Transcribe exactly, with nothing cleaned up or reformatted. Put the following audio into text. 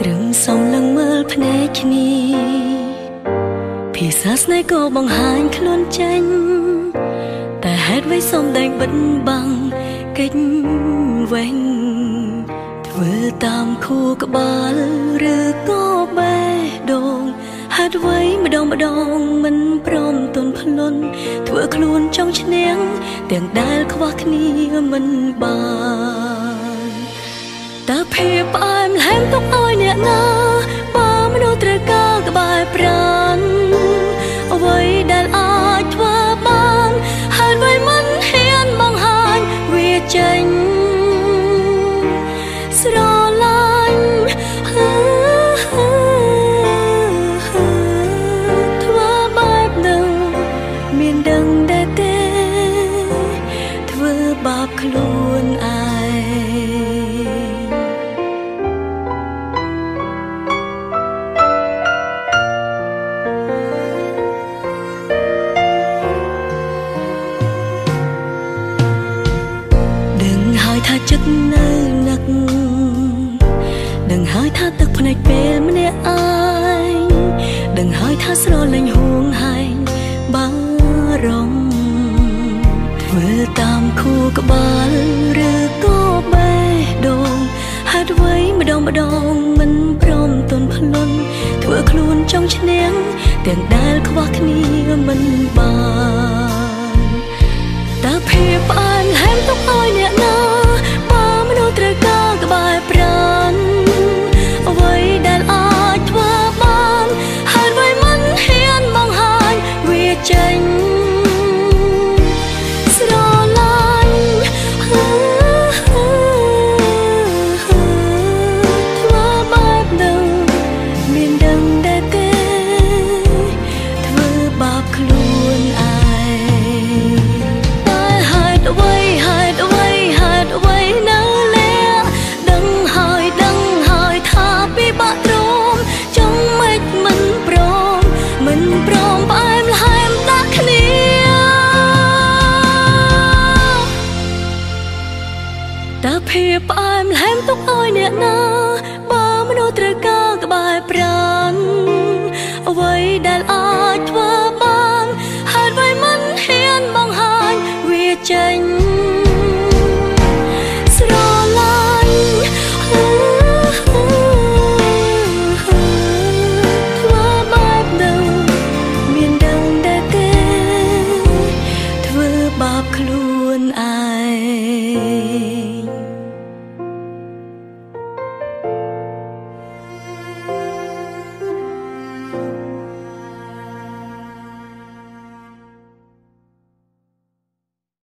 រឹងសំឡឹងមើលភ្នែកគ្នាភាសាស្នេហ៍ក៏បង្ហាញខ្លួនចេញតែហេតុអ្វីសំដែងបិទបាំងកិច្ចវិញធ្វើតាមខួរក្បាលឬក៏បេះដូងហេតុអ្វីម្ដងម្ដងមិនព្រមទន់ភ្លន់ធ្វើខ្លួនចង់ឈ្នះទាំងដែលខ្វះគ្នាមិនបានតើភាពផ្អែមល្ហែមទុកឲ្យអ្នកណាបើមនុស្សត្រូវការក្បែរប្រាណអ្វីដែលអាចធ្វើបានហើយអ្វីមិនហ៊ានបង្ហាញវាចេញស្រឡាញ់ធ្វើបែបនឹងមានដឹងដែរទេធ្វើបាបខ្លួនឯងថាចិត្តនៅនឹកដឹងហើយថាទឹកភ្នែកពេលម្នាក់ឯងដឹងហើយថាស្រលាញ់ហួងហែងបារម្ភធ្វើតាមខួរក្បាលឬក៏បេះដូងហេតុអ្វីម្ដងម្ដងមិនព្រមទន់ភ្លន់ធ្វើខ្លួនចង់ឈ្នះទាំងដែលខ្វះគ្នាមិនបានតើភាពផ្អែមល្ហែមទុកឲ្យអ្នកណាបើមនុស្សត្រូវការក្បែរ